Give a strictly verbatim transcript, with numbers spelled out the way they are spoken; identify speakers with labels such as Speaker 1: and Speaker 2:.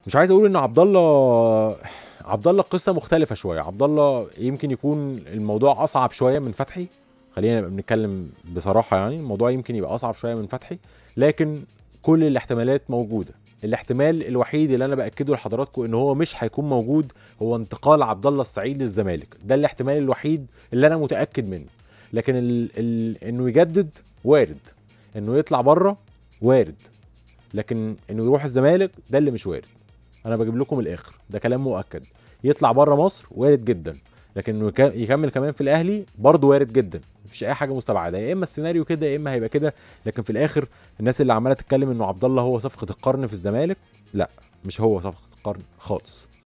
Speaker 1: مش عايز اقول ان عبد الله عبد الله القصه مختلفه شويه. عبد الله يمكن يكون الموضوع اصعب شويه من فتحي، خلينا نبقى بنتكلم بصراحه، يعني الموضوع يمكن يبقى اصعب شويه من فتحي، لكن كل الاحتمالات موجوده. الاحتمال الوحيد اللي انا باكده لحضراتكم ان هو مش هيكون موجود هو انتقال عبد الله السعيد للزمالك. ده الاحتمال الوحيد اللي انا متاكد منه. لكن ال... ال... انه يجدد وارد، انه يطلع بره وارد، لكن انه يروح الزمالك ده اللي مش وارد. انا بجيب لكم الاخر، ده كلام مؤكد. يطلع بره مصر وارد جدا، لكن انه يكمل كمان في الاهلي برضه وارد جدا. مفيش اي حاجه مستبعده، يا اما السيناريو كده يا اما هيبقى كده. لكن في الاخر الناس اللي عماله تتكلم انه عبد الله هو صفقه القرن في الزمالك، لا، مش هو صفقه القرن خالص.